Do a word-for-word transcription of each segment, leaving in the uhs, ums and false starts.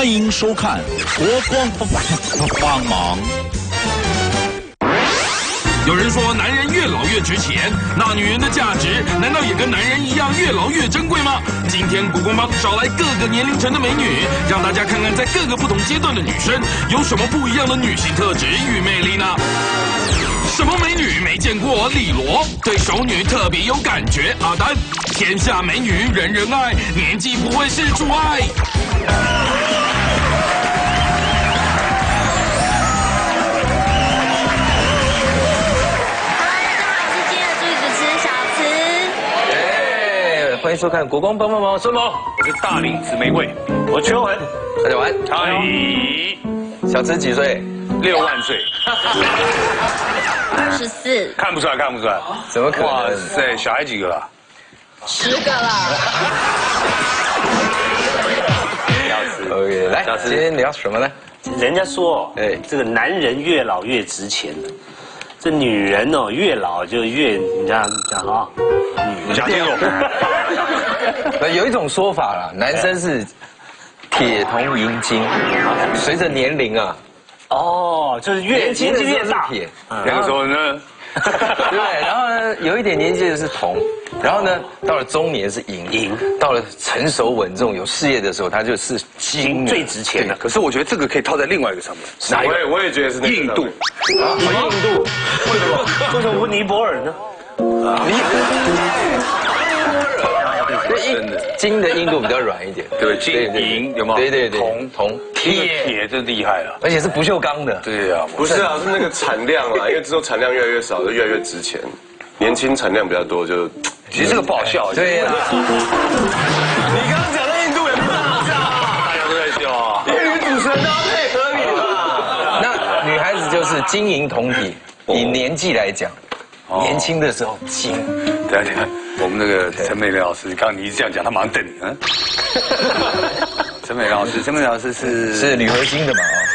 欢迎收看国光帮忙。 有人说男人越老越值钱，那女人的价值难道也跟男人一样越老越珍贵吗？今天国光帮找来各个年龄层的美女，让大家看看在各个不同阶段的女生有什么不一样的女性特质与魅力呢？什么美女没见过？李罗对熟女特别有感觉。阿丹，天下美女人人爱，年纪不会是阻碍。 欢迎收看《国光帮帮忙》，我是某， 我是大理紫玫瑰，我是邱文， 大家晚安。 嗨， 小池几岁？ 六万岁， 二十四， 看不出来，看不出来， 怎么可能？ 哇塞，小孩几个了？ 十个了。 小池 ，OK， 来，今天聊什么呢？ 人家说， 哎， 这个男人越老越值钱，这女人哦越老就越，你这样讲哈， 嗯，讲清楚。 有一种说法啦，男生是铁铜银金，随着年龄啊， 哦，就是越年纪越大， 铁， 那个时候呢， 对，然后呢，有一点年纪的是铜，然后呢，到了中年是银， 银， 到了成熟稳重有事业的时候，他就是金， 最值钱的。 可是我觉得这个可以套在另外一个上面， 哪一个？ 我也我也觉得是印度。 啊，印度？为什么？为什么不尼泊尔呢？ 尼泊尔。 真的， 金的硬度比较软一点， 对，金银有没有？ 对对对， 铜铜铁铁就厉害了， 而且是不锈钢的。 对呀， 不是啊，是那个产量啊，因为之后产量越来越少，就越来越值钱。年轻产量比较多，就其实这个不好笑。 对呀， 你刚刚讲的印度也不好笑， 大家都在笑啊， 因为女主持人都要配合你嘛。 那女孩子就是金银铜体，以年纪来讲。年轻的时候金， 等下等下，我们那个陈美莲老师，刚刚你一直这样讲，他马上瞪你，嗯。陈美莲老师，陈美莲老师是是铝合金的嘛？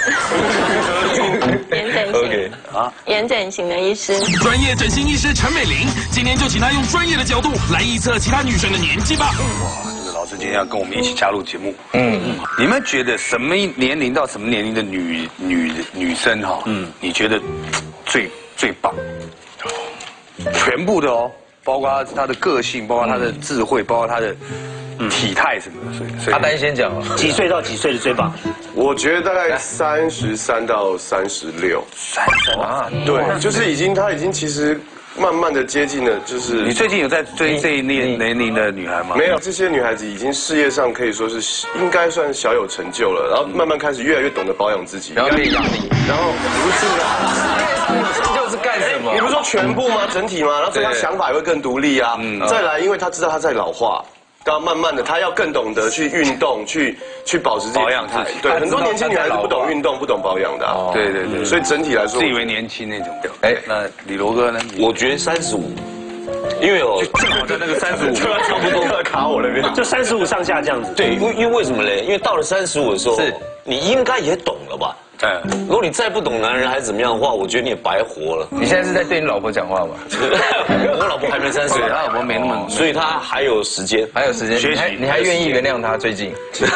眼整形 ，OK 啊，眼整形的医师， 专业整形医师陈美玲，今天就请她用专业的角度来预测其他女生的年纪吧。 哇，这个老师今天要跟我们一起加入节目。嗯嗯，你们觉得什么年龄到什么年龄的女女女生哈？嗯，你觉得最最棒？全部的哦，包括他的个性，包括他的智慧，包括他的体态什么的。所以，所以阿丹先讲哦， 几岁到几岁的最棒？ 我觉得大概三十三到三十六。 三三啊， 对，就是已经他已经其实慢慢的接近了，就是你最近有在追这一年年龄的女孩吗？ 没有，这些女孩子已经事业上可以说是应该算小有成就了，然后慢慢开始越来越懂得保养自己， 然后被压力， 然后不是啊。 就是干什么？ 你不是说全部吗？整体吗？然后所以他想法也会更独立啊。再来，因为他知道他在老化，到慢慢的他要更懂得去运动，去去保持自己保养自己。 对，很多年轻女孩子不懂运动，不懂保养的。 对对对， 所以整体来说， 自以为年轻那种。哎，那李罗哥呢？ 我觉得三十五，因为哦， 正好在那个三十五， 差不多卡我那边， 就三十五上下这样子。 对，因为因为为什么嘞？因为到了三十五的时候，是你应该也懂了吧？ 嗯， 如果你再不懂男人还是怎么样的话，我觉得你也白活了。 你现在是在对你老婆讲话吗？ 我老婆还没三十， 他老婆没那么， 所以他还有时间， 还有时间学习， 你还愿意原谅他？最近，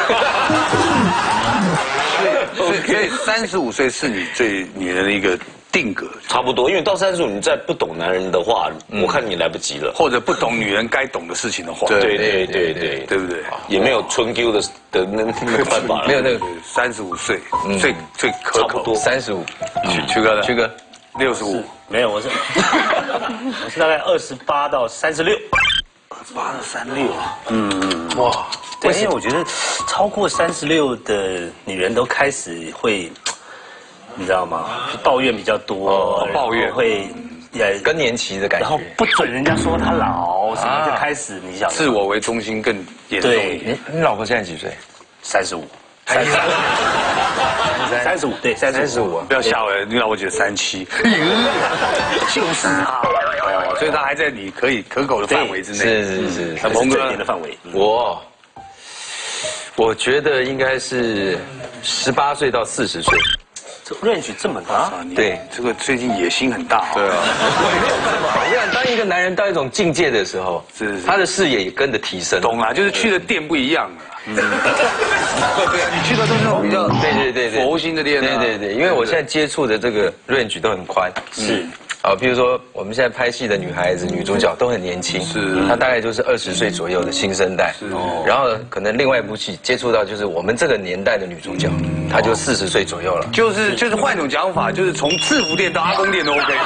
所以所以三十五岁是你最女人的一个定格， 差不多。因为到三十五，你再不懂男人的话，我看你来不及了， 或者不懂女人该懂的事情的话， 对对对对， 对不对？ 也没有春 Q 的的那没有办法了， 没有那个三十五岁最最可口， 三十五， 曲曲哥呢？ 曲哥六十五， 没有，我是我是大概二十八到三十六， 八到三六， 嗯哇，对，因为我觉得超过三十六的女人都开始会。你知道吗？抱怨比较多， 抱怨会也更年期的感觉， 然后不准人家说他老，什么就开始你想自我为中心更严重。 对， 你你老婆现在几岁？ 三十五，三十五，三十五，对，三十五。 不要吓我，你老婆觉得三七，就是啊，哦，所以他还在你可以可口的范围之内。 是是是， 那彭哥的范围， 我我觉得应该是十八岁到四十岁。 range 这么大， 对， 这个最近野心很大。 对啊， 我想当一个个男人到一种境界的时候， 是是他的视野也跟着提升。 懂了，就是去的店不一样了。嗯，对啊，你去的都是那种比较对对对对佛心的店。 对对对，因为我现在接触的这个 range 都很宽。 是。 啊，比如说我们现在拍戏的女孩子、女主角都很年轻， 是， 她大概就是二十岁左右的新生代，是哦。然后可能另外一部戏接触到就是我们这个年代的女主角，她就四十岁左右了。 就是就是换一种讲法，就是从制服店到阿公店都 OK。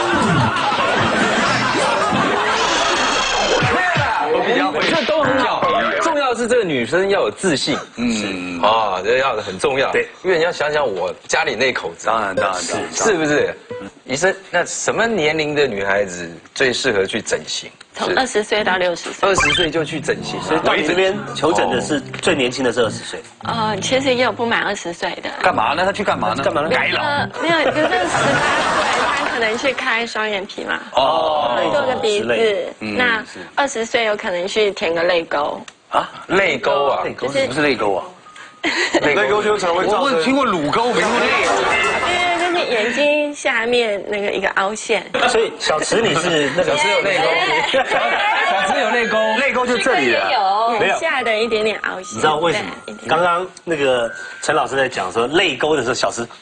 都比较会，这都很好。重要是这个女生要有自信，嗯啊，这要很重要。对，因为你要想想我家里那口子， 当然当然是是不是？医生，那什么年龄的女孩子最适合去整形？ 从二十岁到六十岁。 二十岁就去整形， 所以到你这边求诊的是最年轻的是二十岁。 呃，其实也有不满二十岁的。 干嘛呢？他去干嘛呢？ 干嘛呢？ 改老。 没有，就是十八岁，他可能去开双眼皮嘛，哦，做个鼻子。那二十岁有可能去填个泪沟。 啊，泪沟啊， 泪沟不是泪沟啊， 泪沟就常会造成。 我听过乳沟，没听过泪沟。 对，就是眼睛下面那个一个凹陷。 所以小池你是那个小池有泪沟，小池有泪沟， 泪沟就这里了， 有眼下的一点点凹陷。 你知道为什么？刚刚那个陈老师在讲说泪沟的时候，小池。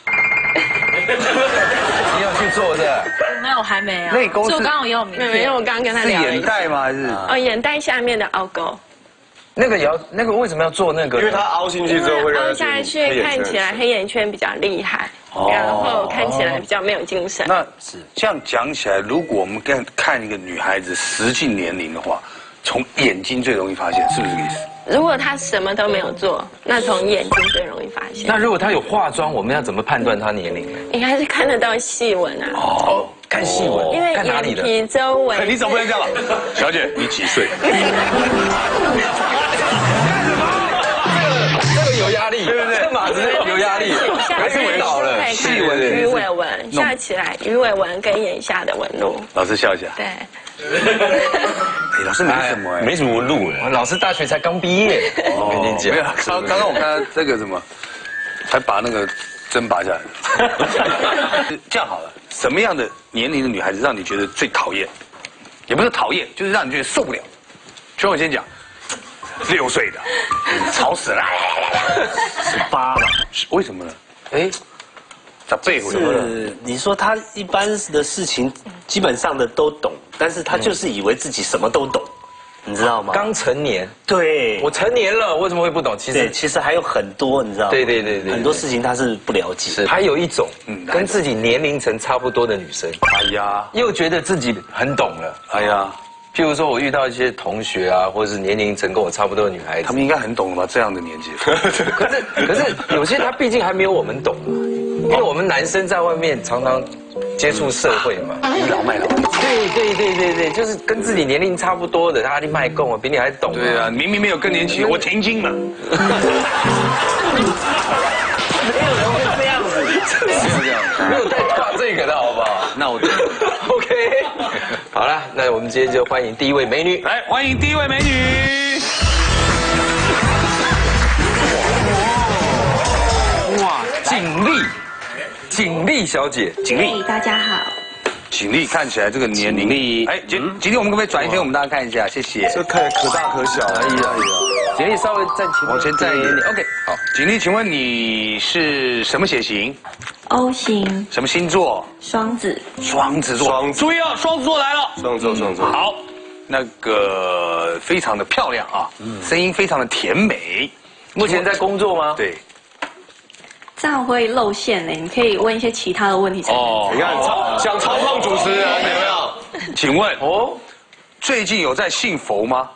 你有去做的？ 没有，还没啊。 泪沟是就刚刚也有名片， 因为我刚刚跟他聊。 是眼袋吗？还是？ 哦，眼袋下面的凹沟。 那个也要，那个为什么要做那个？ 因为它凹进去之后会让凹下去，看起来黑眼圈比较厉害，然后看起来比较没有精神。 那是这样讲起来，如果我们看看一个女孩子实际年龄的话，从眼睛最容易发现，是不是这个意思？ 如果她什么都没有做，那从眼睛最容易发现。 那如果她有化妆，我们要怎么判断她年龄呢？ 应该是看得到细纹啊。 哦，看细纹， 因为眼皮周围。 你总不能这样吧？小姐，你几岁？ 有压力，对不对？这马子有压力，还是围倒了。 细纹、鱼尾纹，笑起来，鱼尾纹跟眼下的纹路。 老师笑一下。 对。 老师没什么哎， 没什么纹路哎。老师大学才刚毕业，我跟你讲。 没有，刚刚刚我看他这个什么，才把那个针拔下来。这样好了，什么样的年龄的女孩子让你觉得最讨厌？也不是讨厌，就是让你觉得受不了。全我先讲。六岁的，吵死了， 十八了， 为什么呢？哎，咋背回来了？ 是你说他一般的事情基本上的都懂，但是他就是以为自己什么都懂，你知道吗？ 刚成年， 对， 我成年了，为什么会不懂？其实其实还有很多，你知道吗？ 对对对对， 很多事情他是不了解。 还有一种，嗯，跟自己年龄层差不多的女生， 哎呀， 又觉得自己很懂了， 哎呀。 譬如说，我遇到一些同学啊，或者是年龄层跟我差不多的女孩子， 他们应该很懂吧？这样的年纪， 可是可是有些她毕竟还没有我们懂嘛，因为我们男生在外面常常接触社会嘛， 倚老卖老。 对对对对对，就是跟自己年龄差不多的，他的卖供啊，比你还懂。 对啊，明明没有更年期，我停经了。 没有人会这样子， 没有这样，没有在挂这个的好不好？ 那我 OK。好了，那我们今天就欢迎第一位美女， 来欢迎第一位美女。 哇，景丽，景丽小姐， 景丽， 大家好。 景丽看起来这个年龄，哎，景景丽，我们可不可以转一圈，我们大家看一下，谢谢。 这看可大可小，哎呀哎呀。 景丽稍微站前， 往前站一点点 ，OK。好， 景丽，请问你是什么血型 ？O 型。 什么星座？ 双子。 双子座。双注意啊，双子座来了。 双子座，双子座。 好，那个非常的漂亮啊，声音非常的甜美。 目前在工作吗？ 对。 这样会露馅呢，你可以问一些其他的问题才。 哦，你看，想操控主持人有没有？ 请问哦，最近有在信佛吗？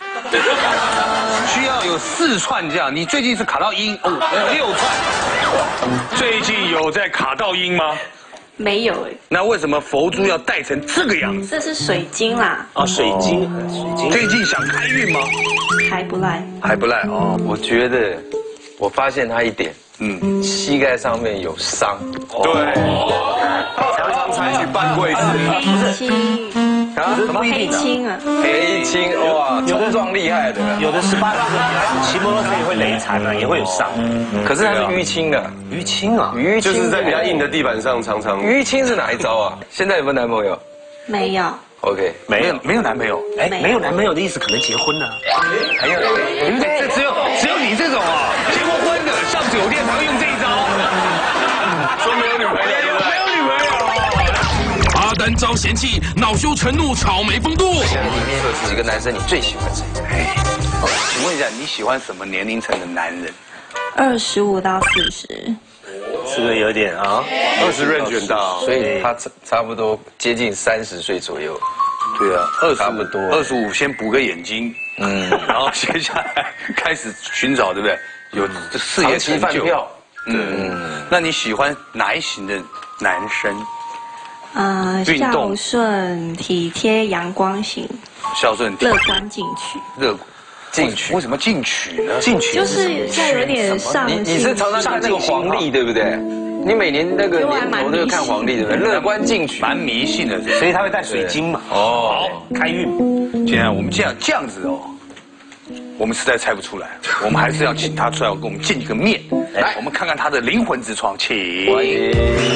需要有四串这样，你最近是卡到音哦，六串。最近有在卡到音吗？ 没有哎。 那为什么佛珠要戴成这个样子？ 这是水晶啦。 哦，水晶，水晶。 最近想开运吗？ 还不赖。 还不赖哦。 我觉得，我发现他一点。嗯，膝盖上面有伤， 对，常常采取半跪姿， 黑青啊，什么黑青啊？ 黑青哇，冲撞厉害的， 有的十八岁的女孩子骑摩托车也会累残啊，也会有伤。 可是她是淤青的， 淤青啊， 淤青就是在比较硬的地板上常常。 淤青是哪一招啊？现在有没有男朋友？ 没有。 OK， 没有没有男朋友， 哎，没有男朋友的意思可能结婚了。 还有，你们这只有只有你这种啊，结过婚的上酒店才会用这一招， 说没有女朋友， 没有女朋友。 阿丹遭嫌弃，恼羞成怒，草莓风度。 里面几个男生你最喜欢谁？ 哎，请问一下，你喜欢什么年龄层的男人？ 二十五到四十， 这个有点啊， 二十认卷到， 所以他差差不多接近三十岁左右。 对啊，二差不多二十五先补个眼睛，嗯，然后接下来开始寻找，对不对？有事业成就。嗯，那你喜欢哪一型的男生？ 呃， 运动孝顺、体贴、阳光型、 孝顺、 乐观进取。 乐进取？为什么进取呢？ 进取就是要有点上你你是常常看那个黄历对不对？你每年那个年头都要看黄历对不对？乐观进取， 蛮迷信的， 所以他会带水晶嘛。哦，开运。 既然我们这样这样子哦，我们实在猜不出来，我们还是要请他出来给我们见一个面，来，我们看看他的灵魂之窗，请。 欢迎。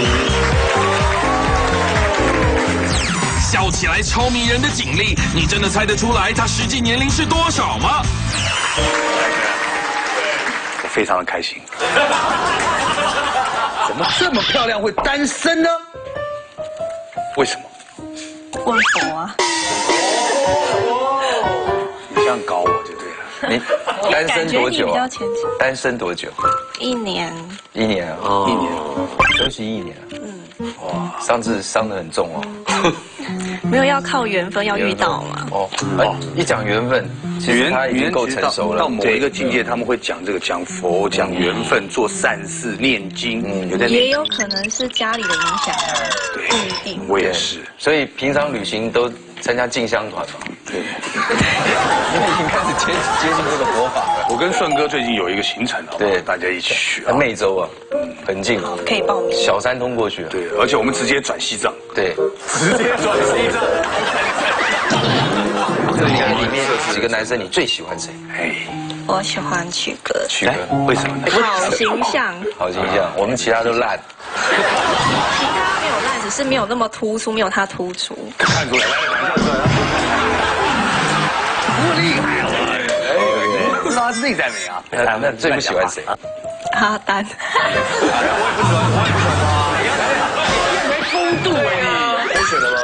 笑起来超迷人的锦鲤，你真的猜得出来她实际年龄是多少吗？ 我非常的开心。怎么这么漂亮会单身呢？为什么？ 问佛啊。 你这样搞我就对了。 你单身多久啊？单身多久？ 一年。 一年啊，一年，休息一年。嗯。哇，上次伤得很重哦。 没有要靠缘分，要遇到嘛。 哦，哎，一讲缘分，其实他已经够成熟了。 到某一个境界，他们会讲这个，讲佛，讲缘分，做善事，念经。嗯，有在也有可能是家里的影响啊，不一定。 我也是， 所以平常旅行都参加进香团嘛。对，因为已经开始接接近这个佛法了。 我跟顺哥最近有一个行程哦，对，大家一起去。 湄洲啊，嗯，很近啊， 可以报名。 小三通过去啊。 对，而且我们直接转西藏。 对， 直接转西藏。 这里面几个男生，你最喜欢谁？ 哎，我喜欢曲哥。 曲哥，为什么呢？ 好形象。 好形象，我们其他都烂。 其他没有烂，只是没有那么突出，没有他突出。 看出来，来来看出来了。不厉害了，哎，不知道他是内在美啊。 那那最不喜欢谁？ 阿丹。 我也不喜欢，我也不喜欢他。没风度哎你。 可以选了吗？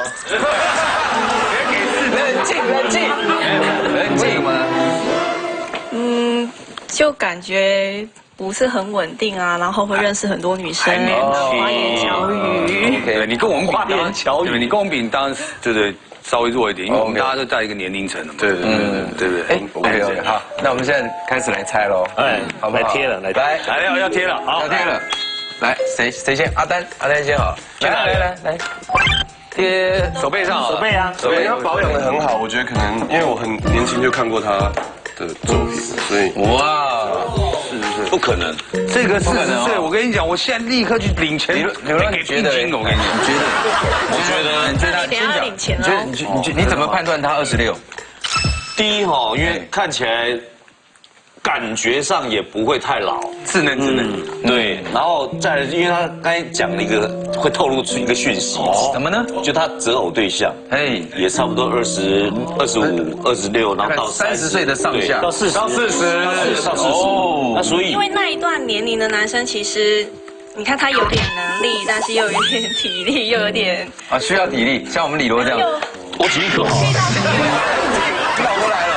冷静冷静冷静吗？ 嗯，就感觉不是很稳定啊，然后会认识很多女生，花言巧语。 对，你跟我们比，花言巧语，你跟我们比，当然就是稍微弱一点，因为我们大家都在一个年龄层的嘛。对对对对对对。 哎，OK，好，那我们现在开始来猜喽。哎，好不好？ 来贴了，来来来要要贴了，好， 要贴了。来，谁谁先？阿丹，阿丹先好。来来来来。贴手背上， 手背啊， 手背他保养的很好，我觉得可能因为我很年轻就看过他的作品，所以哇， 是是是， 不可能， 这个四十岁，我跟你讲，我现在立刻去领钱， 刘让你觉得？我跟你讲，你觉得？ 我觉得， 你觉得？等下领钱你觉得？你觉你你怎么判断他二十六？ 第一哈，因为看起来。感觉上也不会太老， 稚嫩稚嫩， 对。然后再来，因为他刚才讲了一个，会透露出一个讯息， 什么呢？ 就他择偶对象，哎，也差不多二十二十五、二十六，然后到三十岁的上下， 到四十， 到四十， 到四十。哦，那所以因为那一段年龄的男生，其实你看他有点能力，但是又有点体力，又有点啊需要体力，像我们李罗这样， 我体力可好， 绕过来了。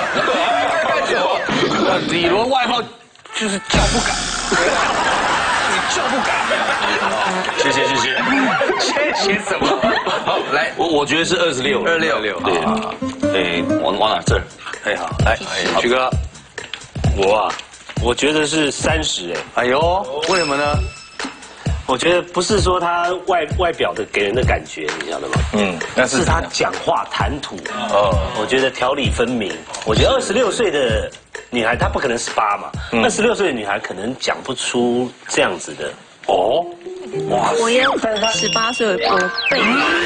李罗外号就是叫不敢，你叫不敢。 谢谢谢谢， 谢谢什么？ 好，来， 我我觉得是二十六， 二六六， 对，哎，往往哪这儿？ 哎好， 来， 曲哥， 我啊，我觉得是三十哎， 哎呦，为什么呢？ 我觉得不是说他外外表的给人的感觉，你晓得吗？嗯，那是他讲话谈吐哦，我觉得条理分明。我觉得二十六岁的女孩，她不可能十八嘛，二十六岁的女孩可能讲不出这样子的哦。 哇，我也十八岁，我背。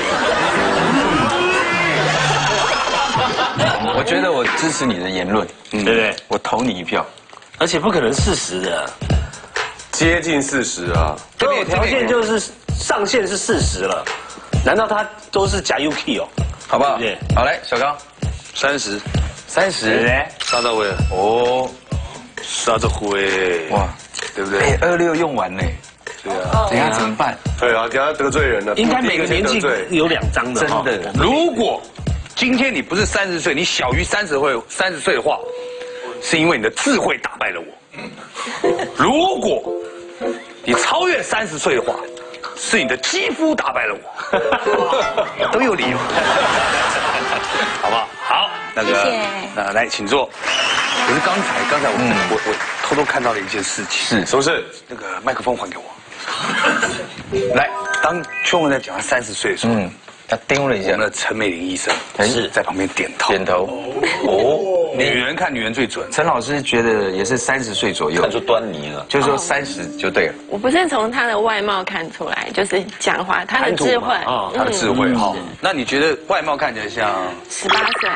我觉得我支持你的言论， 对不对？ 我投你一票， 而且不可能四十的。 接近四十啊， 都有条件就是上限是四十了，难道他都是假 U K 哦？ 好不好？好，来，小刚， 三十， 三十， 杀到位了。 哦， 杀到位，哇，对不对？ 哎，二六用完呢。 对啊， 等下怎么办？ 对啊，等下得罪人了。 应该每个年纪有两张的， 真的。 如果今天你不是三十岁，你小于三十岁三十岁的话，是因为你的智慧打败了我。如果你超越三十岁的话，是你的肌肤打败了我。都有理由，好不好？好，那个，那来，请坐。可是刚才，刚才我我我偷偷看到了一件事情， 是， 是不是？那个麦克风还给我。来，当邱文在讲他三十岁的时候，嗯， 他盯了一下， 我们的陈美玲医生是在旁边点头， 点头。 哦，女人看女人最准。 陈老师觉得也是三十岁左右， 看出端倪了， 就是说三十就对了。 我不是从他的外貌看出来，就是讲话，他的智慧， 啊，他的智慧哈。那你觉得外貌看起来像？ 十八岁。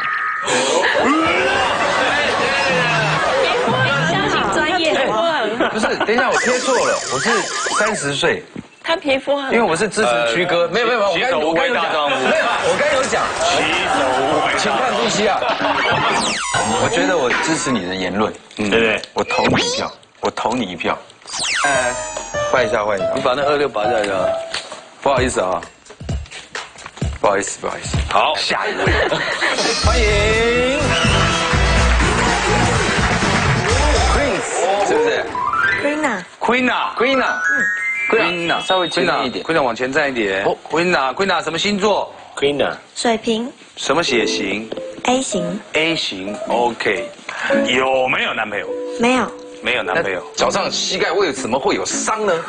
相信专业， 不是，等一下我贴错了，我是三十岁。 他皮肤很， 因为我是支持曲哥，没有没有没有，我刚我刚有讲，没有，我刚有讲， 骑手无为， 请看呼吸啊。我觉得我支持你的言论， 对不对？ 我投你一票，我投你一票。哎，换一下换一下， 你把那二六拔下来啊， 不好意思啊，不好意思不好意思。 好，下一位， 欢迎 Prince， 是不是 ？Queen，Queen，Queen， Queen，Queen，稍微前面一点 ，Queen 往前站一点。哦 ，Queen，Queen 什么星座 ？Queen， 水瓶。 什么血型 ？A 型。 A 型 ，OK。有没有男朋友？ 没有。 没有男朋友。 脚上膝盖为什么会有伤呢？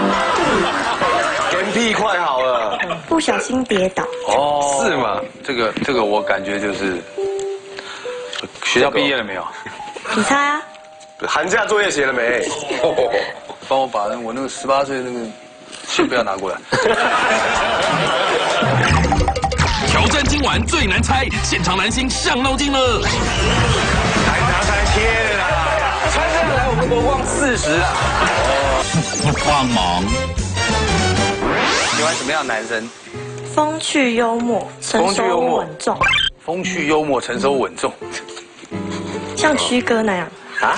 跟屁快好了。 不小心跌倒。 哦， 是吗？ 这个这个我感觉就是学校毕业了没有？ 你猜啊？ 寒假作业写了没？ 帮我把我那个十八岁那个信不要拿过来。 挑战今晚最难猜，现场男星上脑筋了。 来拿三天啦！ 穿这样来，我们国光四十啊！ 帮忙。 喜欢什么样的男生？ 风趣幽默，成熟稳重。 风趣幽默，成熟稳重。 像曲哥那样。啊？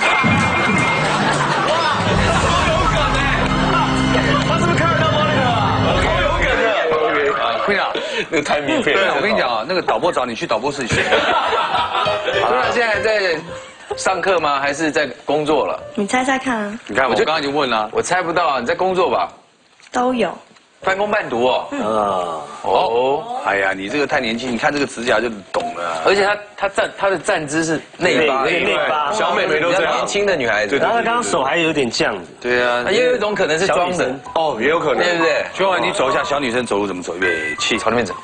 Queen 啊， 那个太明显了。 我跟你讲啊，那个导播找你去导播室去。 好了，现在在上课吗？还是在工作了？ 你猜猜看啊。 你看，我刚刚已经问了， 我猜不到啊。你在工作吧？ 都有。 半工半读哦。 啊。哦。哎呀，你这个太年轻，你看这个指甲就懂了。 而且他他站他的站姿是内八， 内八， 小妹妹都这样。 年轻的女孩子， 然后他刚刚手还有点这样子。 对啊。 也有一种可能是装的。 哦，也有可能， 对不对？ 就啊，你走一下，小女生走路怎么走？预备起， 朝那边走。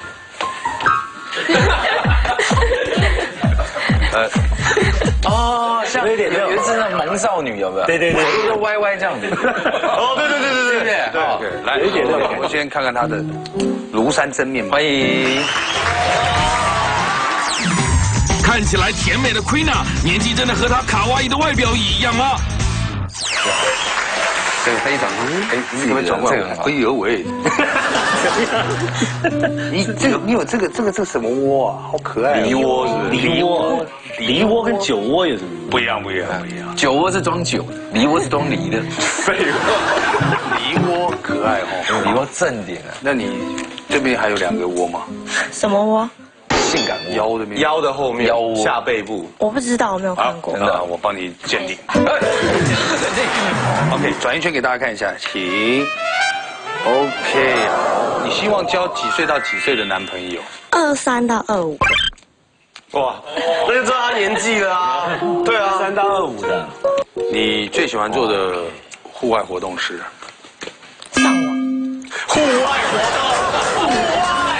呃， 哦，像有点有一次那萌少女有没有？ 对对对， 就歪歪这样子。 哦，对对对对对对对对，来，有一点对。我先看看她的庐山真面目。 欢迎。 看起来甜美的 Queen 啊，年纪真的和她卡哇伊的外表一样吗？ 这个非常，哎，你怎么转过来？哎呦喂！你这个，你有这个，这个，这个什么窝啊？好可爱！ 梨窝是梨窝，梨窝跟酒窝有什么不一样？不一样，不一样。 酒窝是装酒的，梨窝是装梨的。 废话，梨窝可爱哦， 梨窝正点啊。 那你这边还有两个窝吗？ 什么窝？ 性感窝。 腰的面， 腰的后面， 腰窝下背部。 我不知道，我没有看过。 真的，我帮你鉴定。OK， 转一圈给大家看一下，请。OK， 你希望交几岁到几岁的男朋友？ 二三到二五。 哇，那就知道他年纪了啊。对啊， 三到二五的。 你最喜欢做的户外活动是？ 上网。 户外活动。户外。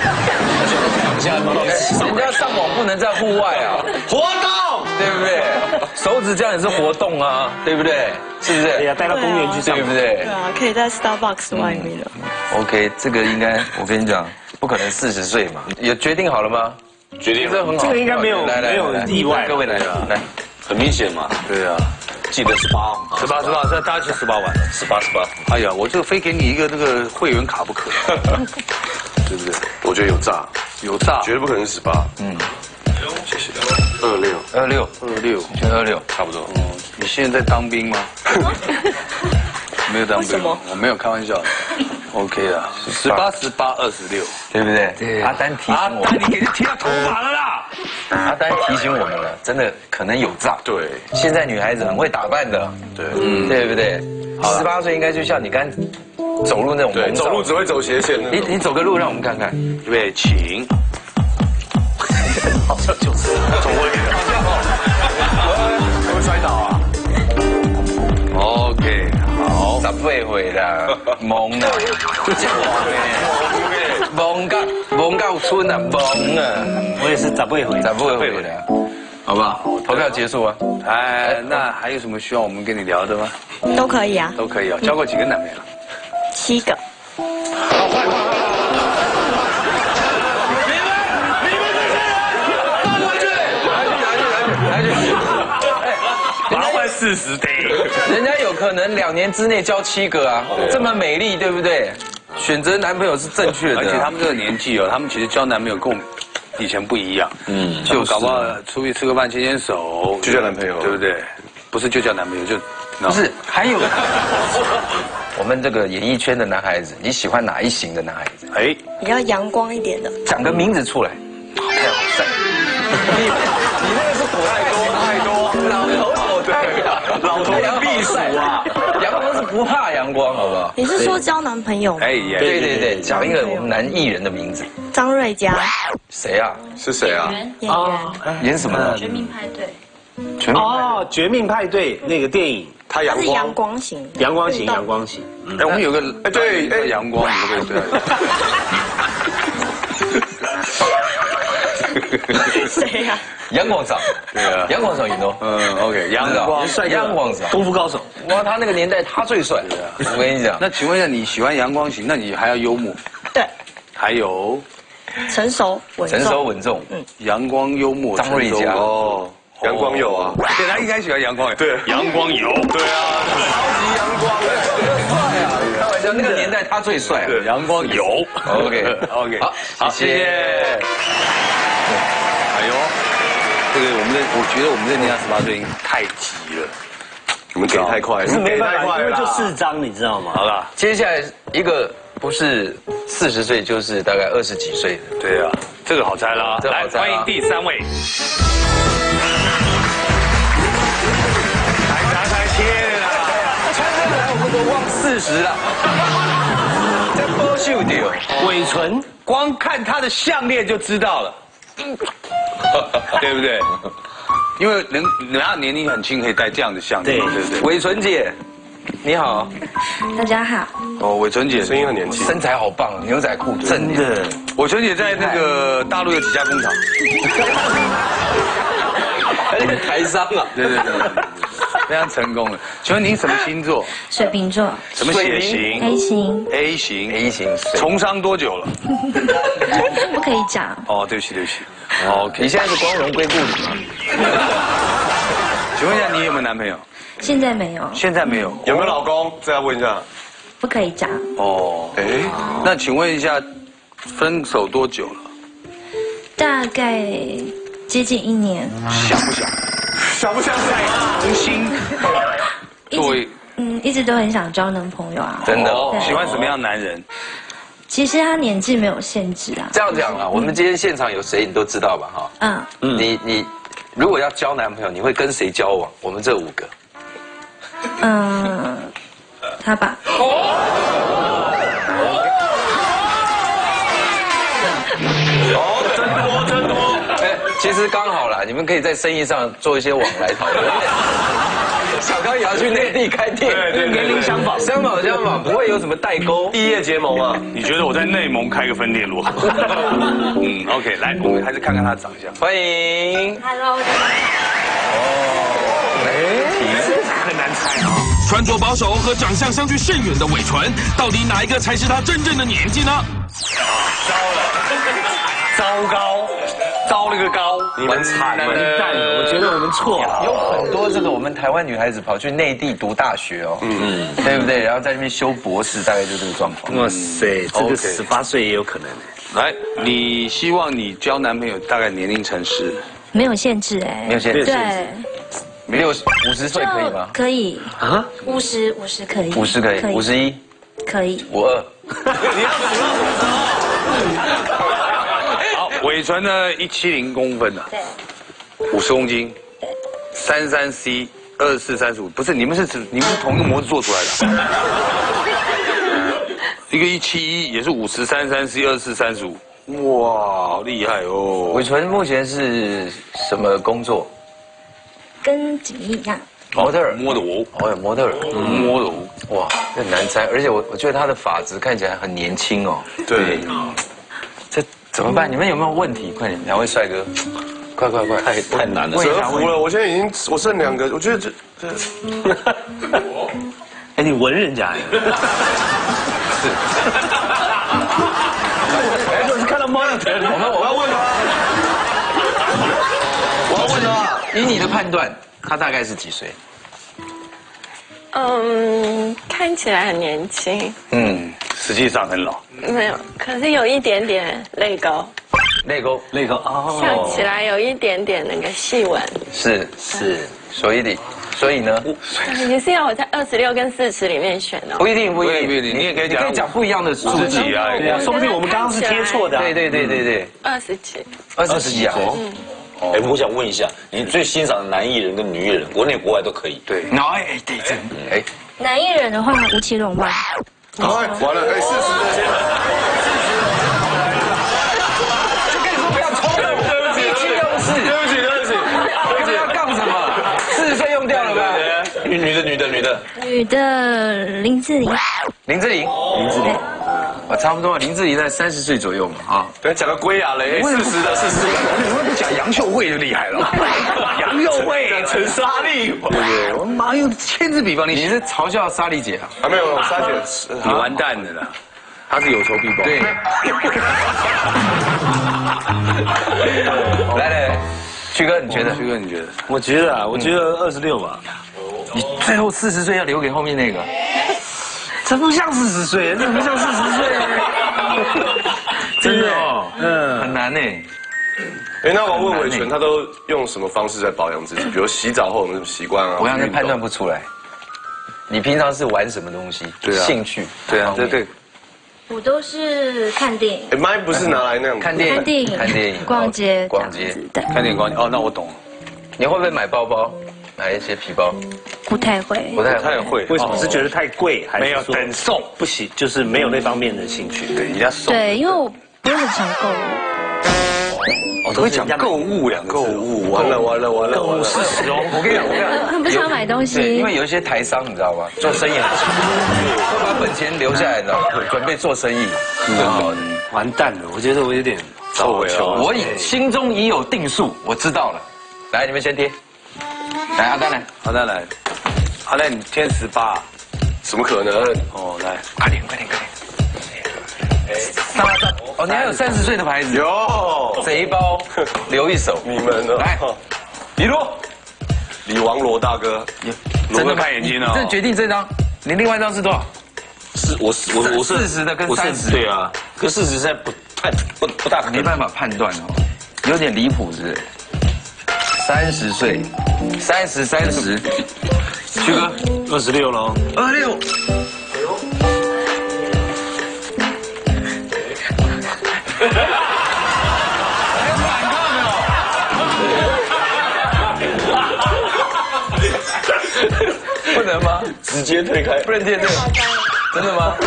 人家上网不能在户外啊。 活动， 对不对？手指这样也是活动啊，对不对？是不是？ 对呀，带到公园去上， 对不对？ 对啊，可以在 Starbucks 外面的。 OK， 这个应该，我跟你讲，不可能四十岁嘛。有决定好了吗？ 决定这很好， 这个应该没有没有意外。 各位来了，来， 很明显嘛。 对啊， 记得十八， 十八十八，这大家去十八玩， 十八十八。 哎呀，我这个非给你一个那个会员卡不可，对不对？ 我觉得有诈。 有大， 绝对不可能十八。嗯，谢谢。二六， 二六， 二六， 你觉得二六差不多。 哦，你现在在当兵吗？没有当兵，我没有开玩笑的。OK 啦，十八、十八、二十六， 对不对？对。阿丹提醒我， 你给他剃到头发了啦！ 阿丹提醒我们了，真的可能有诈。 对， 现在女孩子很会打扮的， 对， 嗯，对不对？十八岁应该就像你刚走路那种对，走路只会走斜线。 你你走个路让我们看看， 预备，请。 好像就是走过去，好像哦，会摔倒啊。 OK， 好， 十八岁啦，懵啦，懵到懵到村啊，懵啊！ 我也是十八岁， 十八岁的，好不好？投票结束啊！ 哎，那还有什么需要我们跟你聊的吗？ 都可以啊， 都可以啊。交过几个男朋友？ 七个。 好，快快！你们，你们这些人，放回去！ 来去，来去，来去，来去！ 麻烦四十 day。 人家有可能两年之内交七个啊，这么美丽，对不对？选择男朋友是正确的， 而且他们这个年纪哦，他们其实交男朋友跟我们以前不一样。嗯，就搞不好出去吃个饭牵牵手就交男朋友， 对不对？不是就交男朋友，就不是还有我们这个演艺圈的男孩子，你喜欢哪一型的男孩子？ 哎， 比较阳光一点的。 讲个名字出来，太好帅。你你那个是火太多太多，老头好太阳，老头的避暑啊。阳光是不怕阳光，好不好？ 你是说交男朋友吗？ 哎， 对对对，讲一个我们男艺人的名字。 张瑞佳。 谁啊？ 是谁啊？ 演员。 演什么呢？ 绝命派对。 绝命哦，绝命派对那个电影， 他阳是阳光， 光型。 阳光型，阳光型。 哎，我们有个哎对，哎阳光，你们可以对。谁呀？ 阳光嫂， 对啊， 阳光嫂you know？ 嗯 OK， 阳光帅，阳光嫂， 功夫高手。 哇，他那个年代他最帅。我跟你讲， 那请问一下，你喜欢阳光型，那你还要幽默？ 对。 还有成熟稳重。 成熟稳重， 嗯， 阳光幽默， 张瑞佳哦，阳光有啊， 对，他应该喜欢阳光， 对， 阳光有，对啊， 超级阳光的， 帅啊！开玩笑，那个年代他最帅。 对，阳光有 ，OK OK， 好，好，谢谢。 哎呦，这个我们的，我觉得我们这年十八岁太急了， 你们给太快， 是没办太法，因为了， 就四张，你知道吗？ 好了， 接下来一个不是四十岁，就是大概二十几岁的。 对啊，这个好猜啦，来欢迎第三位。来查查签啦， 穿这个来我们都忘四十了，这剥秀掉， 伪纯， 光看他的项链就知道了，对不对？因为人人家年龄很轻，可以戴这样的项链，对不对？ 伟纯姐，你好。 大家好。 哦，伟纯姐声音很年轻， 身材好棒，牛仔裤正的。 伟纯姐在那个大陆有几家工厂？ 那个台商啊， 对对对，非常成功了。请问您什么星座？ 水瓶座。 什么血型 ？A 型。 A 型 A 型， 从商多久了？ 不可以讲。 哦，对不起对不起。哦， 你现在是光荣归故里吗？ 请问一下，你有没有男朋友？ 现在没有。 现在没有。 有没有老公？再问一下。 不可以讲。 哦，哎，那请问一下，分手多久了？ 大概接近一年。 想不想？ 想不想再重新作为？ 嗯，一直都很想交男朋友啊。 真的， 喜欢什么样的男人？ 其实他年纪没有限制啊。 这样讲啊，我们今天现场有谁你都知道吧？哈， 嗯， 你你如果要交男朋友，你会跟谁交往？我们这五个， 嗯，他吧。 哦，真多真多。哎，其实刚好啦，你们可以在生意上做一些往来讨论。小刚也要去内地开店， 对对，年龄相仿， 相仿相仿，不会有什么代沟。 异业结盟啊？ 你觉得我在内蒙开个分店如何？嗯 ，OK， 来，我们还是看看他的长相。 欢迎 ，Hello， 哦，哎， 很难猜啊。 穿着保守和长相相距甚远的伟纯，到底哪一个才是他真正的年纪呢？ 糟了，糟糕，糟了个高， 你们惨了， 完蛋了！我觉得我们错了。 有很多这个我们台湾女孩子跑去内地读大学哦，嗯嗯，对不对？然后在那边修博士，大概就这个状况。 哇塞，这个十八岁也有可能。 来，你希望你交男朋友大概年龄层是？ 没有限制哎， 没有限制。 对， 六五十岁可以吗？ 可以啊，五十五十可以， 五十可以，五十一可以， 五二。 你要数到五十哦。好，伟纯呢一七零公分的， 对， 五十公斤，三三 C 二四三十五，不是你们是指你们是同一个模子做出来的？一个一七一也是五十三三 C 二四三十五。哇，好厉害哦！ 伟纯目前是什么工作？ 跟锦衣一样。 模特儿， 摸的我， 哦，有模特儿， 摸的我， 哇，这很难猜，而且我我觉得他的发质看起来很年轻哦。 对， 这怎么办？你们有没有问题？快点，两位帅哥，快快快， 太太难了， 折服了。我现在已经我剩两个，我觉得这这。 哎，你闻人家呀？ 是。 哎，我是看到猫的腿。 我们我要问他，我要问他，以你的判断，他大概是几岁？ 嗯，看起来很年轻。 嗯，实际上很老。 没有，可是有一点点泪沟。 泪沟， 泪沟哦， 看起来有一点点那个细纹。 是是，所以你，所以呢？ 你是要我在二十六跟四十里面选哦？ 不一定，不一定， 不一定，你也可以你可以讲不一样的数字啊。 对啊，说不定我们刚刚是贴错的。 对对对对对， 二十几， 二十几啊。 哎，我想问一下，你最欣赏的男艺人跟女艺人，国内国外都可以。 对， 哎哎对真哎， 男艺人的话，吴奇隆吧。 哎，完了，哎，四十的先。 就跟你说不要冲了，一气用事。 对不起，对不起， 这个要干什么？四十岁用掉了吧？ 女女的女的女的， 女的林志玲， 林志玲，林志玲，啊，差不多，林志玲在三十岁左右嘛，啊。 对，讲个龟啊嘞，四十的，四十的， 你怎么不讲杨秀慧就厉害了？杨秀慧， 陈莎莉， 对不对？我马上用千字比方，你你是嘲笑莎莉姐啊？ 啊没有，莎姐， 你完蛋了啦！他是有仇必报。 对。来来，旭哥，你觉得？ 旭哥，你觉得？ 我觉得啊，我觉得二十六吧。 你最后四十岁要留给后面那个， 这不像四十岁，这不像四十岁。 真的哦，嗯，很难呢。 哎，那我问伟纯，他都用什么方式在保养自己？比如洗澡后有什么习惯啊？ 我让人判断不出来。你平常是玩什么东西？ 对啊， 兴趣。 对啊，对对。 我都是看电影。 哎，麦不是拿来那样看电影， 看电影， 看电影， 逛街， 逛街， 对， 看电影逛街。哦，那我懂了。 你会不会买包包？买一些皮包？ 不太会， 不太太会。 为什么？是觉得太贵，还是没有等送不行？就是没有那方面的兴趣。 对，人家送。 对，因为我不是很常购物。 我会讲购物两个字。购物， 完了完了完了， 购物是使用。 我跟你讲，我跟你讲， 很不常买东西， 因为有一些台商，你知道吗？做生意很辛苦，会把本钱留下来，你知道吗？准备做生意，真的。 完蛋了，我觉得我有点后悔了。 我已心中已有定数，我知道了。来，你们先贴。来，阿丹来， 阿丹来，阿丹你贴十八， 怎么可能？ 哦，来， 快点，快点，快点。三八三，哦，你还有三十岁的牌子？ 有， 贼包，留一手。 你们呢？ 来，李罗， 李王罗大哥， 真的看眼睛了。 这决定这张，你另外一张是多少？ 是我是我我是四十的跟三十， 对啊，可四十现在不太不不大可能， 没办法判断哦，有点离谱，是不是？三十岁，三十三十，旭哥二十六了， 二六。不能吗？ 直接推开， 不能见证，真的吗？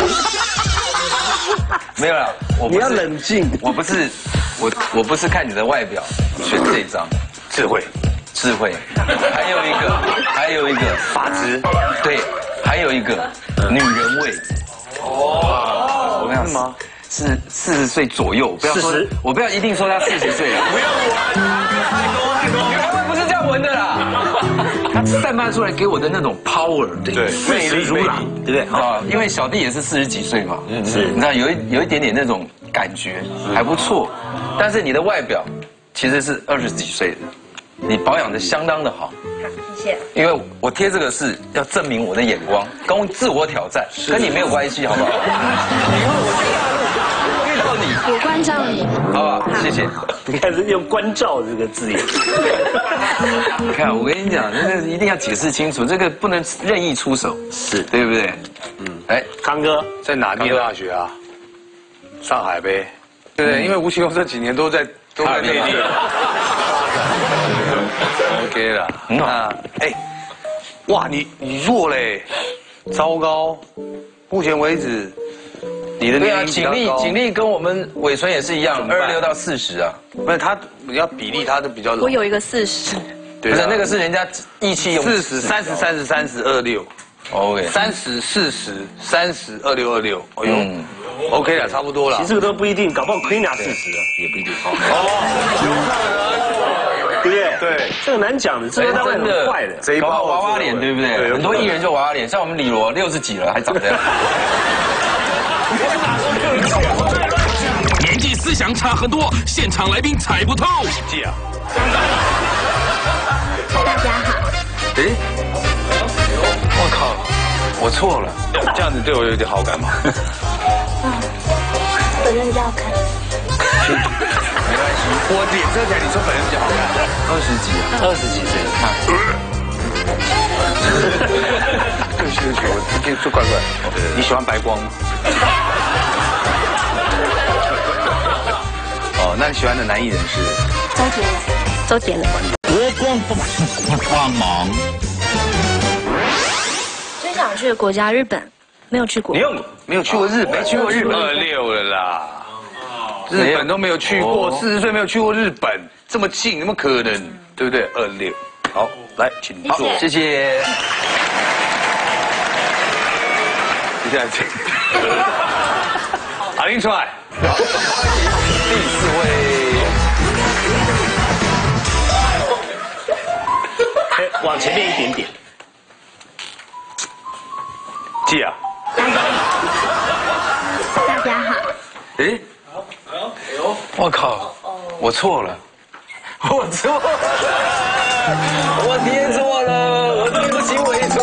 没有啦，我你要冷静， 我不是，我我不是看你的外表选这张， 智慧， 智慧，还有一个，还有一个发质，对，还有一个女人味。哦，我跟你讲，是四十岁左右，不要说，我不要一定说他四十岁啊，不要太多太多，女人味不是这样闻的啦。他散发出来给我的那种 power， 对， 魅力如朗，对不对？啊，因为小弟也是四十几岁嘛，嗯，是，你知道有一有一点点那种感觉，还不错。但是你的外表其实是二十几岁的，你保养的相当的好。 谢谢。 因为我贴这个是要证明我的眼光，跟自我挑战，跟你没有关系，好不好？以后我遇到你， 有关关照你。 好，谢谢。 你看是用“关照”这个字眼。 你看，我跟你讲，这个一定要解释清楚，这个不能任意出手， 是对不对？嗯，哎， 康哥在哪念大学啊？上海呗。对不对？因为吴奇隆这几年都在都在内地。OK 了，那哎，哇，你你弱嘞，糟糕，目前为止。你的对啊， 年龄警力警力跟我们伟纯也是一样，二六到四十啊。 不是他，你要比例他的比较。 我有一个四十。 不是那个是人家义气用。 四十、三十、三十、三十、二六。 OK。 三十、四十、三十、二六、二六。哎呦 ，OK 了，差不多了。 其实这个都不一定，搞不好亏拿四十啊，也不一定。哦，对不对？对，这个难讲的，这个当然很快的。 这搞娃娃脸，对不对？很多艺人就娃娃脸，像我们李罗六十几了还长这样。 年纪思想差很多，现场来宾猜不透。 记啊！ 大家好。 哎，我靠，我错了，这样子对我有点好感吗？ 本人比较好看。 没关系，我脸遮起来，你说本人比较好看。 二十几， 二十几岁，看。 对不起，对不起，我今天做怪怪。你喜欢白光吗？哦，那你喜欢的男艺人是？ 周杰伦。周杰伦。 国光帮忙。 最想去的国家日本，没有去过。 你有没有去过日本？没去过日本。二六了啦，日本都没有去过，四十岁没有去过日本，这么近，怎么可能？对不对？二六。好，来，请坐， 谢谢。 接下来请阿玲出来。 第四位， 哎，往前面一点点。 记啊。 大家好。 哎，我靠，我错了，我错了，我贴错了，我对不起伟纯，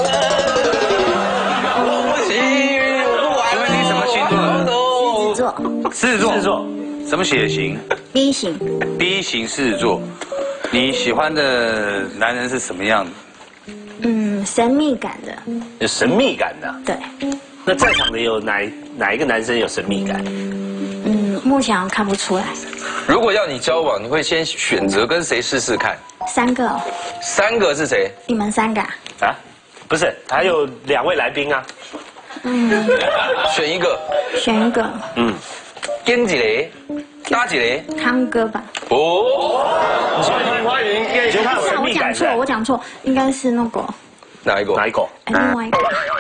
我不行，我不玩。 请问你什么星座？ 狮子座。 狮子座。 狮子座。 什么血型 ？B 型。 B 型狮子座。你喜欢的男人是什么样的？ 嗯，神秘感的。 有神秘感的。 对。 那在场的有哪哪一个男生有神秘感？ 嗯，目前看不出来。 如果要你交往，你会先选择跟谁试试看？ 三个哦。 三个是谁？ 你们三个啊？ 啊，不是，还有两位来宾啊。 嗯。 选一个。 选一个。 嗯。 跟几雷？搭几雷？ 康哥吧。 哦。 欢迎欢迎，就看神我秘感。 讲错，我讲错，应该是那个。 哪一个？ 哪一个？ 另外一个。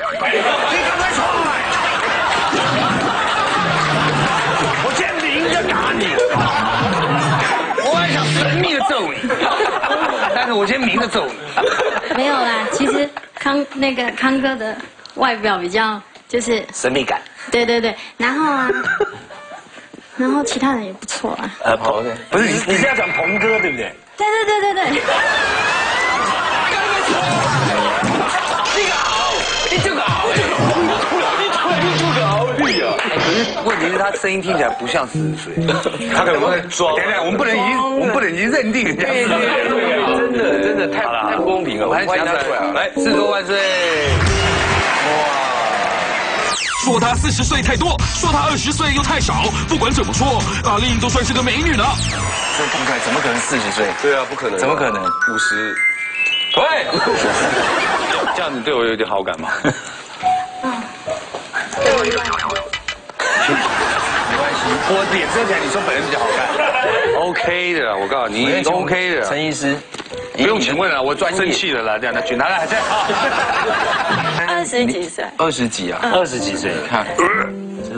我今天明着打你，我还想神秘的揍你，但是我今天明着揍你。 没有啦，其实康那个康哥的外表比较就是神秘感。 对对对，然后啊，然后其他人也不错啊。 呃，鹏，不是你你是要讲鹏哥对不对？ 对对对对对。 你个好，你这个好，你这个好绿啊！可是问题是他声音听起来不像四十岁，他可能会装。等等，我们不能已经，我们不能已经认定人家四十岁。 真的真的太太不公平了， 我还想出来，来，四十多万岁！哇！ 说他四十岁太多，说他二十岁又太少，不管怎么说，阿令都算是个美女了。 这看出来怎么可能四十岁？ 对啊，不可能， 怎么可能？ 五十。 喂， 这样子对我有点好感吗？ 嗯，对我有点好感。 没关系，我脸遮起来，你说本人比较好看 ，OK 的，我告诉你 ，OK 的。 陈医师， 不用请问了，我专生气了啦，这样的举拿来再好。 二十几岁， 二十几啊， 二十几岁， 看。 对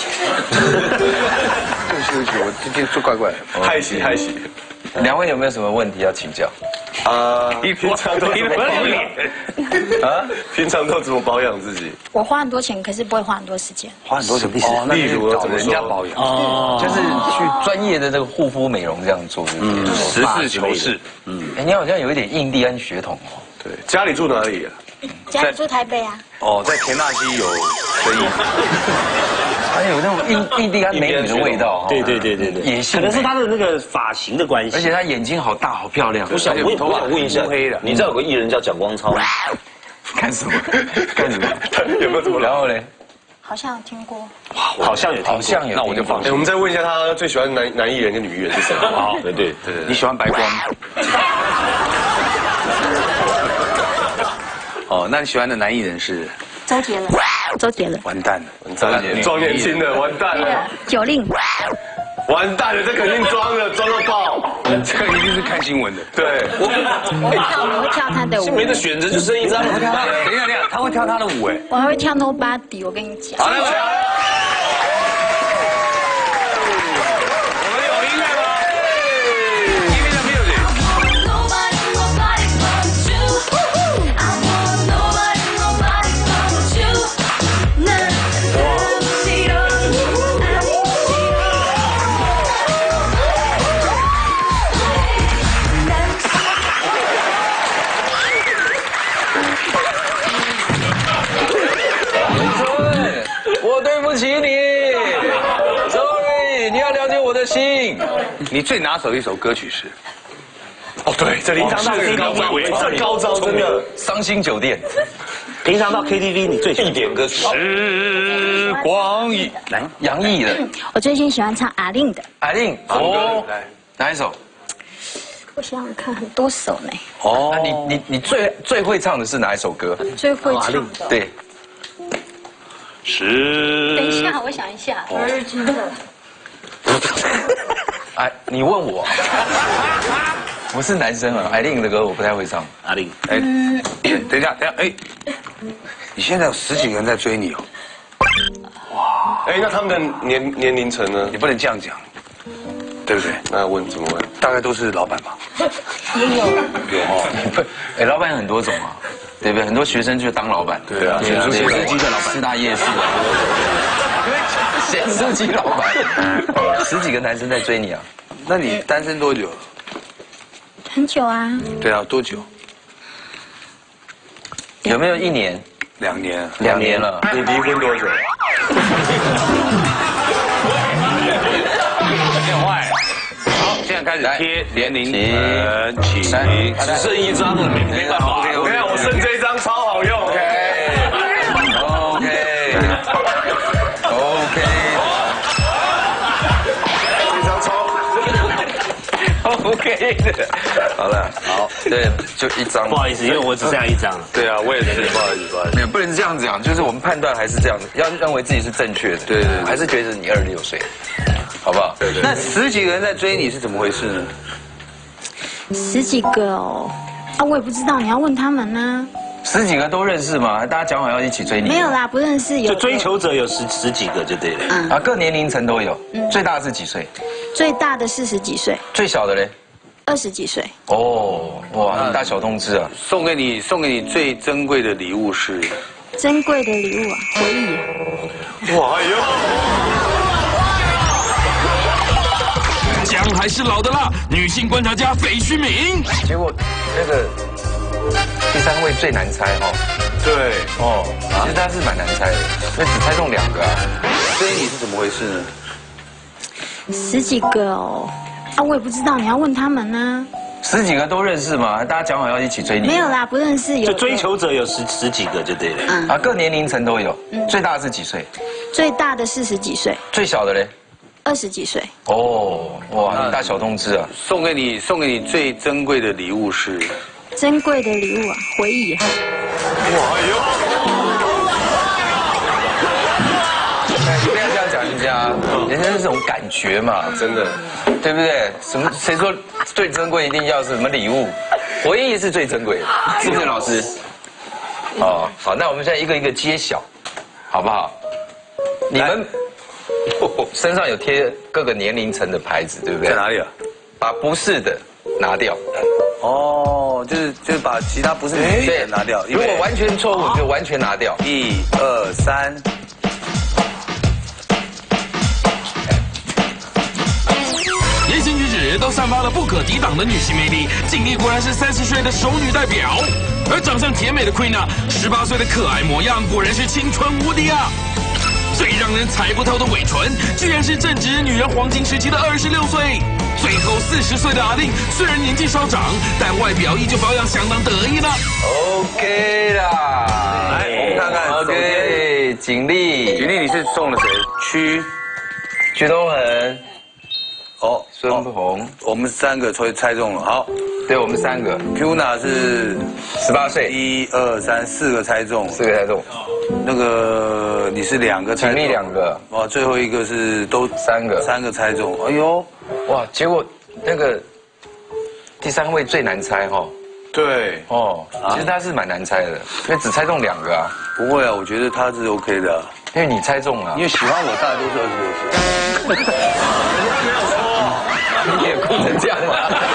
不起，对不起，我今天做怪怪， 害喜害喜。 两位有没有什么问题要请教？ 啊，平常都怎么保养？啊，平常都怎么保养自己？ 我花很多钱，可是不会花很多时间。 花很多钱，哦， 例如找人家保养， 哦，就是去专业的这个护肤美容这样做，嗯， 实事求是， 嗯，哎，你好像有一点印第安血统哦。 对，家里住哪里啊？ 家里住台北啊。 哦，在田纳西有生意。 还有那种印印第安美女的味道。 对对对对对， 野性， 可能是她的那个发型的关系。 而且她眼睛好大，好漂亮。 我想问，我想问一下，你知道有个艺人叫蒋光超吗？ 干什么？干什么？ 有没有这么？ 然后呢？ 好像有听过。 好像有听过， 好像有。 那我就放心。 我们再问一下他最喜欢男男艺人跟女艺人是谁？ 好，对对对。 你喜欢白光吗？哦，那你喜欢的男艺人是？ 周杰伦。周杰伦。 完蛋了， 完蛋了，装年轻的，完蛋了。 九令。 完蛋了，这肯定装了，装到爆。 这个一定是看新闻的。 对， 我我会跳，我会跳他的舞。 没得选择就剩一张。 等一下，等一下，他会跳他的舞哎。 我还会跳 Nobody， 我跟你讲。 好，来，我们有音乐吗 ？Give me the music。 我对不起你 ，sorry， 你要了解我的心。 你最拿手的一首歌曲是？ 哦，对，这平常到 K T V， 这高招真的。 伤心酒店。 平常到 K T V 你最必点歌曲？ 时光一来，杨毅的。 我最近喜欢唱阿令的。 阿令，哦， 来哪一首？ 我想想看，很多首呢。 哦，那你你你最最会唱的是哪一首歌？ 最会唱的。 对。 是。 等一下，我想一下。儿子的。 哎，你问我，我是男生啊，艾琳的歌我不太会唱。 阿令， 哎，等一下，等一下，哎，你现在有十几个人在追你哦。 哇，哎，那他们的年年龄层呢？ 你不能这样讲，对不对？ 那问怎么问？ 大概都是老板吧。 也有。 有哦， 不，哎，老板有很多种啊，对不对？很多学生就当老板。 对啊， 显示机的老板，四大夜市。显示机老板，十几个男生在追你啊？ 那你单身多久？ 很久啊。 对啊，多久？ 有没有一年？ 两年。 两年了。 你离婚多久？ 变坏。好，现在开始贴年龄层，请只剩一张了，没没办法。 我看我剩这一张超好用。 OK。OK。 这张超。 OK 的。好了，好，对，就一张。 不好意思，因为我只剩下一张了。 对啊，我也是，不好意思，不好意思。 没有，不能这样讲，就是我们判断还是这样，要认为自己是正确的。 对对， 还是觉得你二十六岁，好不好？ 对对。那十几个人在追你是怎么回事呢？ 十几个哦，啊，我也不知道，你要问他们呢。 十几个都认识吗？大家讲好要一起追你？ 没有啦，不认识。有就追求者有十十几个就对了。 嗯。 啊，各年龄层都有。嗯。最大是几岁？ 最大的四十几岁。 最小的嘞？ 二十几岁。 哦，哇，大小通吃啊！ 送给你，送给你最珍贵的礼物是？ 珍贵的礼物啊，回忆。 哇哟！ 姜还是老的辣，女性观察家费旭明。 结果那个第三位最难猜哈。 对。 哦，其实他是蛮难猜的，那只猜中两个啊。 追你是怎么回事呢？ 十几个哦，啊，我也不知道，你要问他们呢。 十几个都认识吗？大家讲好要一起追你？ 没有啦，不认识。有就追求者有十十几个就对了。 嗯。 啊，各年龄层都有。嗯。最大是几岁？ 最大的四十几岁。 最小的嘞？ 二十几岁。 哦，哇，大小通吃啊！ 送给你，送给你最珍贵的礼物是？ 珍贵的礼物啊，回忆。 哇哟！ 不要这样讲人家，人家是这种感觉嘛， 真的， 对不对？什么？谁说最珍贵一定要是什么礼物？回忆是最珍贵的，是不是老师？哦，好，那我们现在一个一个揭晓，好不好？你们身上有贴各个年龄层的牌子，对不对？ 在哪里啊？ 把不是的拿掉。 哦，就是就是把其他不是女的拿掉。 如果完全错误，就完全拿掉。 一二三。 言行举止都散发了不可抵挡的女性魅力，静丽果然是三十岁的熟女代表，而长相甜美的 Queen 啊，十八岁的可爱模样果然是青春无敌啊！ 最让人猜不透的伪纯，居然是正值女人黄金时期的二十六岁。最后四十岁的阿令，虽然年纪稍长，但外表依旧保养相当得意呢。 OK 啦， 来我们看看 OK， 景丽， 景丽你是中了谁？屈屈东恒， 哦， 孙鹏， 我们三个猜猜中了。好， 对我们三个 ，Kuna 是十八岁， 一二三四个猜中， 四个猜中。 那个你是两个猜中， 景丽两个， 哦，最后一个是都三个， 三个猜中。哎呦， 哇，结果那个第三位最难猜哈。 对， 哦，其实他是蛮难猜的，因为只猜中两个啊。 不会啊，我觉得他是 OK 的， 因为你猜中了， 因为喜欢我大概都是二十六岁。 你也哭成这样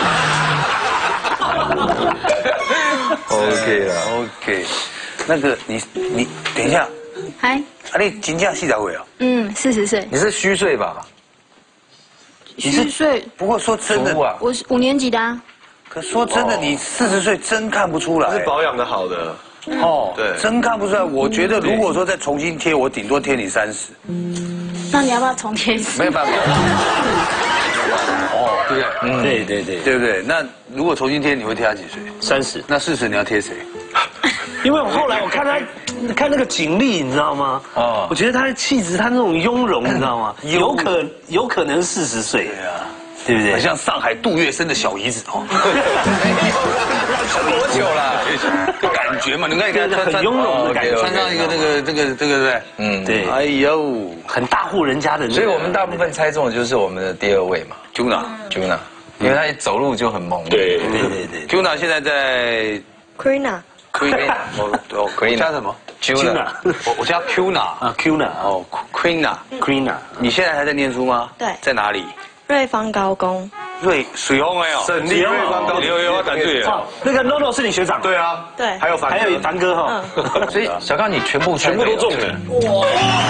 啊 ？OK 了 ，OK。那个你你等一下， 嗨， 啊你金价细才会啊？ 嗯，四十岁， 你是虚岁吧？ 虚岁， 不过说真的， 啊， 我是五年级的啊。 可说真的，你四十岁真看不出来， 是保养的好的。 哦， 对， 真看不出来。我觉得如果说再重新贴，我顶多贴你三十。 那你要不要重贴一次？ 没有办法。 哦，对不对？ 嗯，对对对， 对不对？那如果重新贴，你会贴他几岁？ 三十。 那四十你要贴谁？ 因为我后来我看他看那个景丽，你知道吗？哦，我觉得他的气质，他那种雍容，你知道吗？有可有可能四十岁。对啊，对不对？ 很像上海杜月笙的小姨子哦。 多久了？ 感觉嘛，你看你看很雍容的感觉， 穿上一个那个这个这个对不对？ 嗯， 对。 哎呦， 很大户人家的。 所以我们大部分猜中的就是我们的第二位嘛 ，Kuna Kuna，因为他一走路就很猛。 对对对对。 Kuna 现在在 Kuna。 Queen， 哦哦， Queen 加什么 ？Kuna， 我我叫 Kuna 啊 ，Kuna， 哦 ，Queen，Queen， 你现在还在念书吗？ 对， 在哪里？ 瑞芳高工。 瑞水红没有？ 省立瑞芳高工， 有有答对了。 那个 NONO 是你学长？ 对啊， 对， 还有凡， 还有凡哥哈。 所以小刚你全部全部都中了。哇！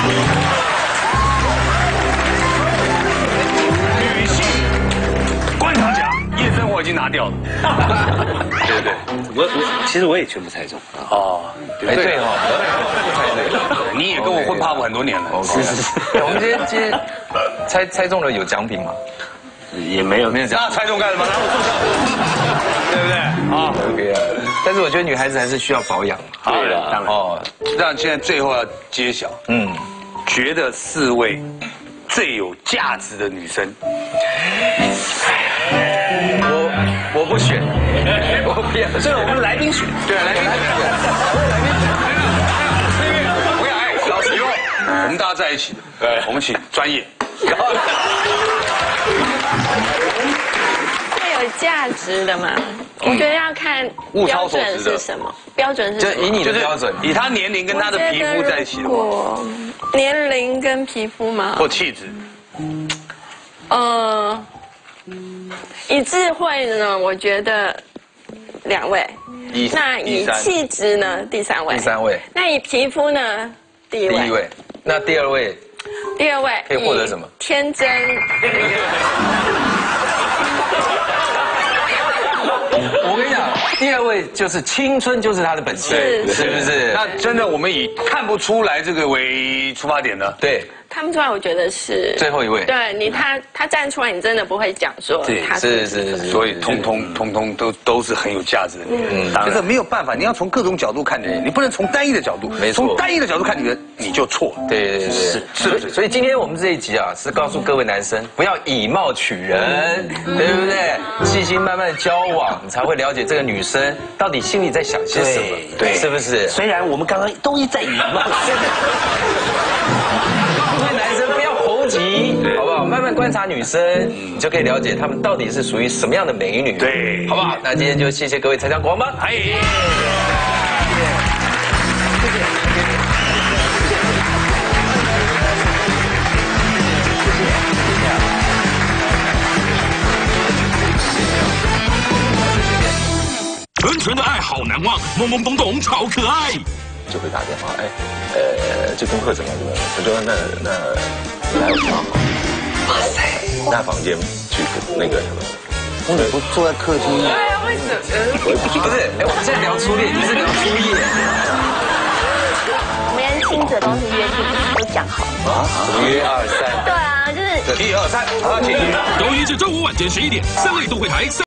女性观察家叶生我已经拿掉了。对不对？ 我我其实我也全部猜中。 哦， 哎对哦， 你也跟我混泡泡很多年了。 是是是。我们今天今天猜猜中了有奖品吗？ 也没有没有奖。 那猜中干什么？拿我助教，对不对？啊 ，OK 啊。但是我觉得女孩子还是需要保养。 对了，当然哦。那现在最后要揭晓，嗯，觉得四位最有价值的女生。 我我不选，我不要， 这个我们来宾选。 对，来宾选。我想哎，老师，我们大家在一起的，对，我们请专业。 最有价值的嘛，我觉得要看标准是什么。标准是就以你的标准， 以他年龄跟他的皮肤在一起的话， 年龄跟皮肤嘛， 或气质。 呃，以智慧呢，我觉得两位。那以气质呢，第三位。 第三位。 那以皮肤呢，第一位。 第一位。那第二位？ 第二位可以获得什么？ 天真。 我跟你讲，第二位就是青春，就是他的本性，是不是？ 那真的我们以看不出来这个为出发点呢？ 对。 看不出来，我觉得是最后一位。 对你，他他站出来，你真的不会讲说他是是是， 所以通通通通都都是很有价值的女人。这个没有办法，你要从各种角度看女人，你不能从单一的角度。 没错， 从单一的角度看女人，你就错了。 对对对，是是不是？所以今天我们这一集啊，是告诉各位男生不要以貌取人，对不对？细心慢慢交往，你才会了解这个女生到底心里在想些什么，对，是不是？ 虽然我们刚刚都在以貌取人。 男生不要猴急，好不好？慢慢观察女生，你就可以了解她们到底是属于什么样的美女， 对， 好不好？那今天就谢谢各位参加光吧，哎。 纯纯的爱好难忘，懵懵懂懂超可爱。 就会打电话，哎，呃，这功课怎么怎么？他说那那你来我家，哇塞，那房间去那个什么？ 我怎么不坐在客厅？ 对啊，为什么？不是，哎，我们现在聊初恋，你是聊初夜。 我们亲者都是约定都讲好啊， 一二三， 对啊，就是一二三，好，请。 周一至周五晚间十一点，三立都会台。